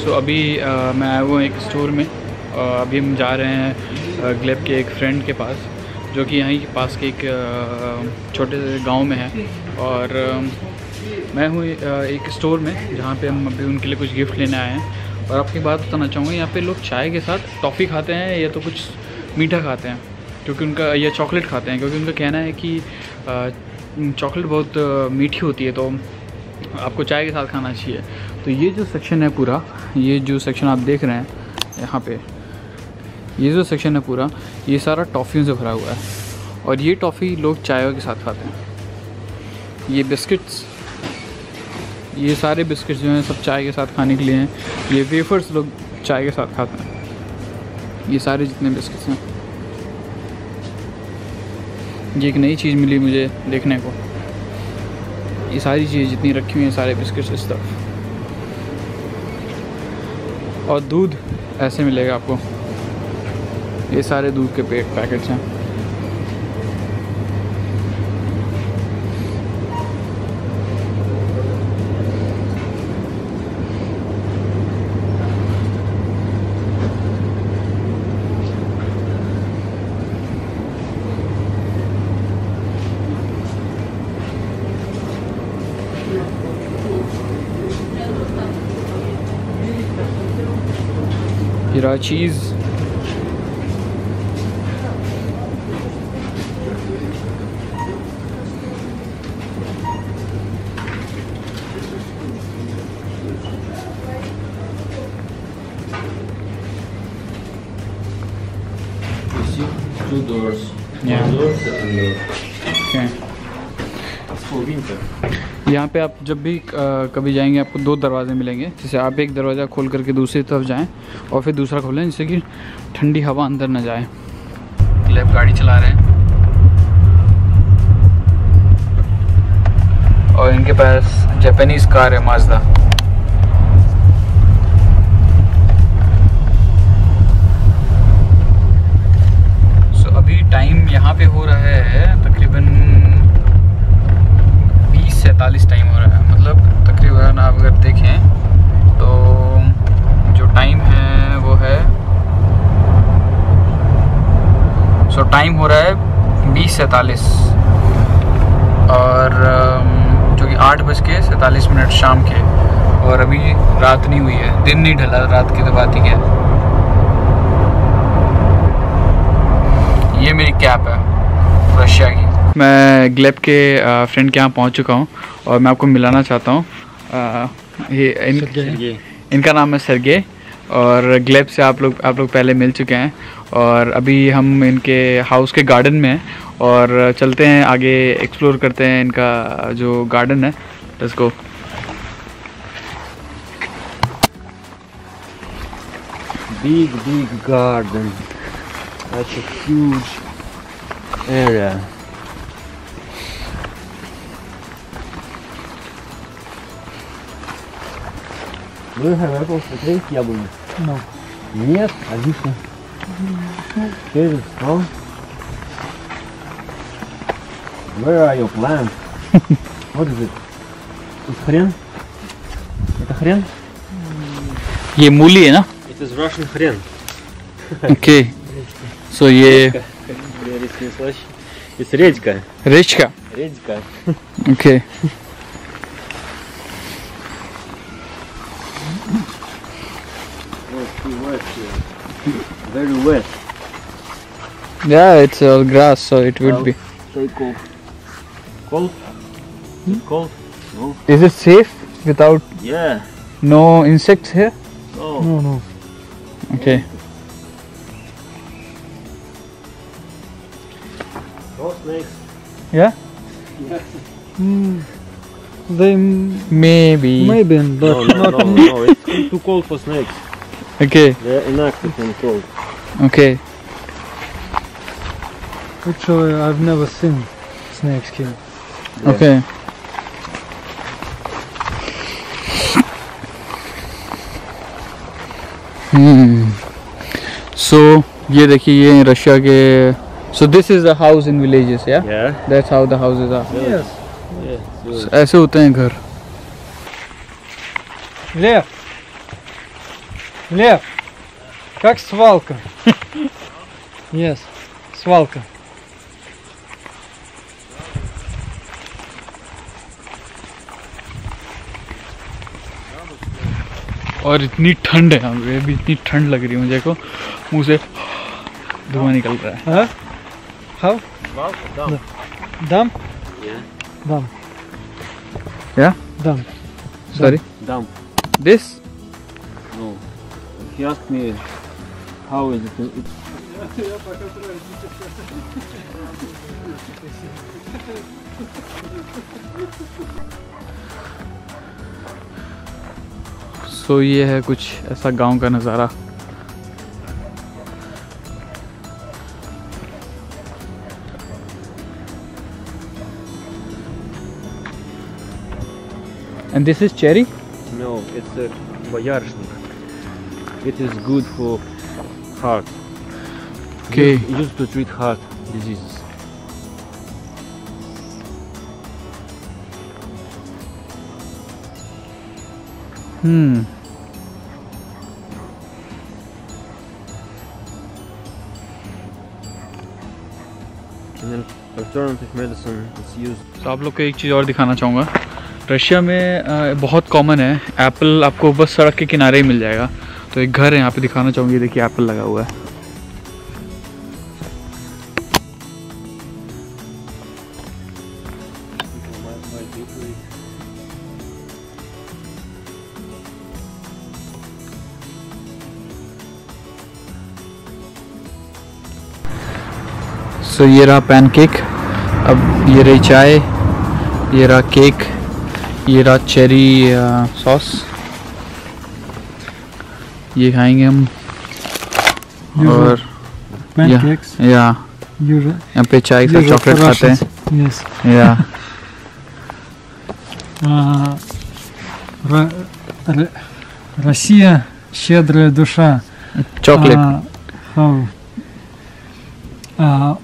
सो अभी मैं आया हुआ एक स्टोर में। अभी हम जा रहे हैं ग्लेब के एक फ्रेंड के पास, जो कि यहीं के पास के एक छोटे से गांव में है। और मैं हूँ एक स्टोर में जहाँ पे हम अभी उनके लिए कुछ गिफ्ट लेने आए हैं। और आपकी बात बताना चाहूँगा, यहाँ पे लोग चाय के साथ टॉफ़ी खाते हैं या तो कुछ मीठा खाते हैं, क्योंकि उनका या चॉकलेट खाते हैं, क्योंकि उनका कहना है कि चॉकलेट बहुत मीठी होती है, तो आपको चाय के साथ खाना चाहिए। तो ये जो सेक्शन है पूरा, ये जो सेक्शन आप देख रहे हैं यहाँ पे, ये जो सेक्शन है पूरा, ये सारा टॉफ़ियों से भरा हुआ है। और ये टॉफ़ी लोग चाय के साथ खाते हैं। ये बिस्किट्स, ये सारे बिस्किट्स जो हैं सब चाय के साथ खाने के लिए हैं। ये वेफर्स लोग चाय के साथ खाते हैं। ये सारे जितने बिस्किट्स हैं, ये एक नई चीज़ मिली मुझे देखने को। ये सारी चीज़ें जितनी रखी हुई हैं, सारे बिस्किट्स इस तरफ। और दूध ऐसे मिलेगा आपको, ये सारे दूध के पैकेट्स हैं। हीरा चीज़, Two doors. Yeah. One door, second door. okay. It's for winter. यहाँ पे आप जब भी कभी जाएंगे, आपको दो दरवाजे मिलेंगे। जैसे आप एक दरवाज़ा खोल करके दूसरी तरफ जाएं और फिर दूसरा खोलें, जिससे कि ठंडी हवा अंदर न जाए। ग्लेब गाड़ी चला रहे हैं और इनके पास जापानीज़ कार है, माज़दा। सो अभी टाइम यहाँ पे हो रहा है तकरीबन 20:47 टाइम हो रहा है। मतलब तकरीबन आप अगर देखें तो जो टाइम है वो है, सो टाइम हो रहा है 20:47 और जो कि 8:47 शाम के। और अभी रात नहीं हुई है, दिन नहीं ढला, रात की तो बात ही क्या है। ये मेरी कैप है रशिया की। मैं ग्लेब के फ्रेंड के यहाँ पहुँच चुका हूँ और मैं आपको मिलाना चाहता हूँ। इनका नाम है सर्गे और ग्लेब से आप लोग पहले मिल चुके हैं। और अभी हम इनके हाउस के गार्डन में हैं और चलते हैं आगे, एक्सप्लोर करते हैं इनका जो गार्डन है। Let's go. Big garden. That's a huge area. Do you have apples to take, яблони? No. Нет? А вишня? Here is strong. Where are your plants? What is it? It's хрен? Это хрен? ये मूली है ना? It is Russian хрен. Okay, so ये It's редька. रेचका। Редька. Okay, Very wet. yeah, it's all grass, so it would be. Stay cold. Cold? Cold? No. Is it safe without Yeah. no insects here? No. No. Okay. No snakes. Yeah. They Maybe. but No. It's too cold for snakes. Okay. They're inactive and cold. Okay. actually I've never seen snake skin. Yeah. Okay. So ये देखिए, ये Russia के। So this is the house in villages, yeah? Yeah. That's how the houses are. Yes. Yes. So, ऐसे होते हैं घर। Left. Лев, как свалка. Yes, свалка. और इतनी ठंड है यहाँ पे, अभी इतनी ठंड लग रही है मुझे को, मुंह से धुआं निकल रहा है। Huh? How? Dam? Yeah. Dam. Yeah? Dam. Sorry? Dump. This? No. He asked me how is it. सो ये है कुछ ऐसा गांव का नज़ारा। And this is cherry? No, it's a boярышник. It is good for heart. Okay. Used to treat heart diseases. And then alternative medicine is used. तो आप लोग को एक चीज़ और दिखाना चाहूँगा। रशिया में बहुत कॉमन है एप्पल, आपको बस सड़क के किनारे ही मिल जाएगा। तो एक घर है यहाँ पे, दिखाना चाहूँगी, देखिए एप्पल लगा हुआ है। सो ये रहा पैनकेक, अब ये रही चाय, ये रहा केक, ये रहा चेरी सॉस, ये खाएंगे हम। और Pancakes. या Usual. यहाँ पे चाय के साथ चॉकलेट खाते हैं। Yes. या Россия щедрая душа. Chocolate How?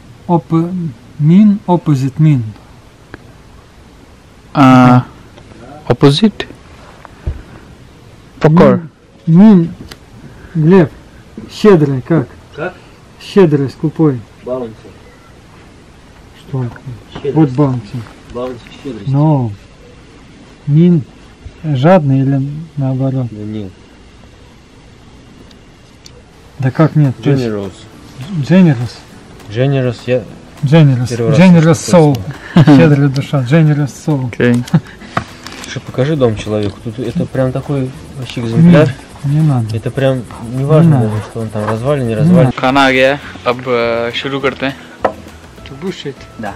Opposite mean. Opposite покор. Mean. Глеб. Щедрый как? Как? Щедрый, скупой. Bounty. Что? Вот баунти. Bounty щедрость. No. Mean. Жадный или наоборот? Да нет. Да как нет? То есть Generous. Generous. Generous, я... Generous. Первый раз Generous слышу soul. Щедрая душа. Generous soul. Okay. Слушай, покажи дом человеку. Тут это прям такой вообще экземпляр. Не надо. Это прям не важно, Не даже, что он там развалин, не развалин. खाना आ गया है, अब शुरू करते हैं। Ты будешь это? Да.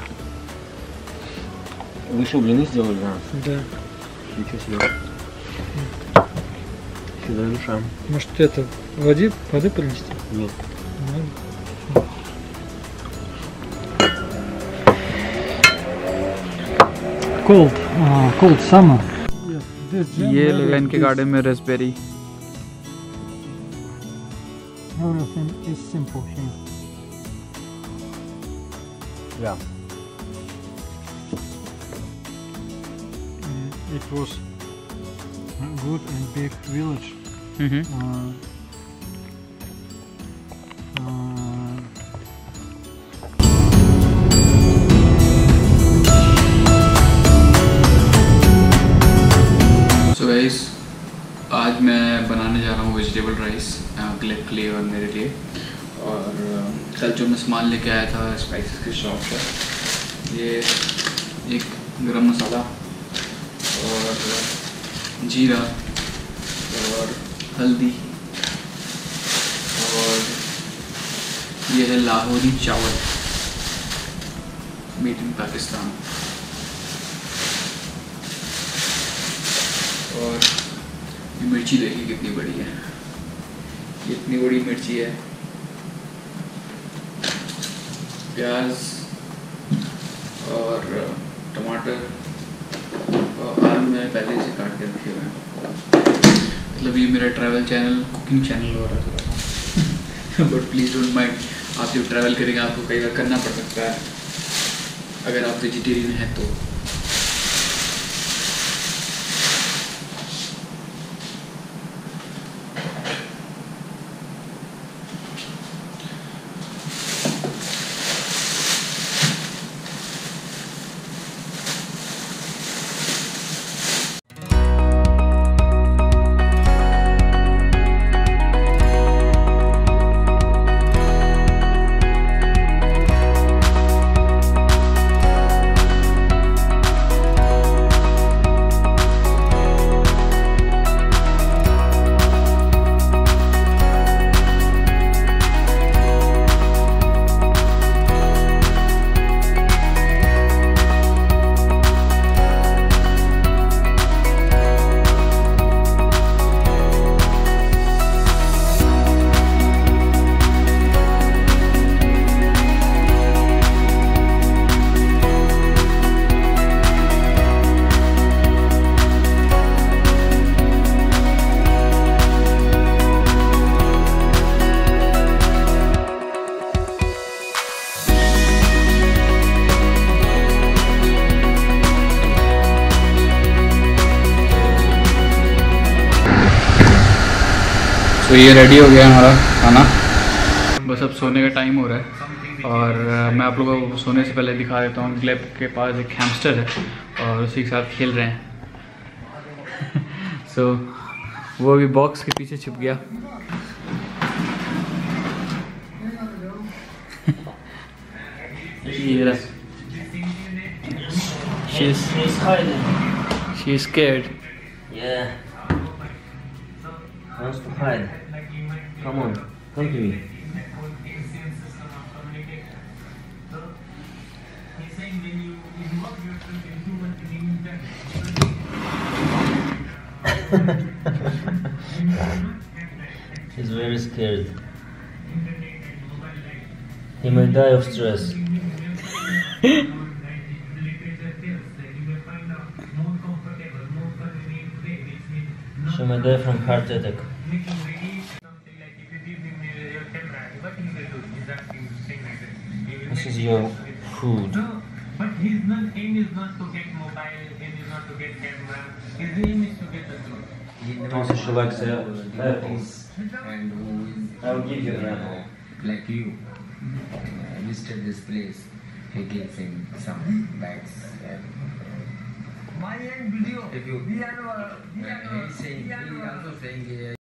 Вы еще блины сделали для нас? Да. Ничего себе. Щедрая душа. Может это воды принести? Нет. Cold summer. ये लगा इनके गार्डन में raspberry. Everything is simple here. Yeah. It was a good and big village. So guys, आज मैं बनाने जा रहा हूँ वेजिटेबल राइस ग्लेब के लिए और मेरे लिए। और कल जो मैं सामान लेके आया था स्पाइसेस की शॉप पर, ये एक गरम मसाला और जीरा और हल्दी और ये है लाहौरी चावल, मेड इन पाकिस्तान। और ये मिर्ची देखिए कितनी बड़ी है, इतनी बड़ी मिर्ची है। प्याज और टमाटर और आलू मैंने पहले से काट के रखे हुए हैं। मतलब ये मेरा ट्रैवल चैनल, कुकिंग चैनल हो रहा है थोड़ा सा। बट प्लीज़ डोंट माइंड, आप जब ट्रैवल करेंगे आपको कई बार करना पड़ सकता है अगर आप वेजिटेरियन हैं तो। तो ये रेडी हो गया हमारा खाना, बस अब सोने का टाइम हो रहा है। और मैं आप लोगों को सोने से पहले दिखा देता हूँ, ग्लेब के पास एक हैमस्टर है और उसी के साथ खेल रहे हैं। सो वो अभी बॉक्स के पीछे छिप गया। She's scared. Yeah. Wants to hide. Come on, come to me. She's very scared. He may die of stress. She may die from heart attack. This is your food. But his aim is not to get mobile, aim is not to get camera, his aim is to get the truth. Also, she likes apples. And who is I'll give you an apple. like you visited this place, he gives him some bags. My end video. If you, we are he's also saying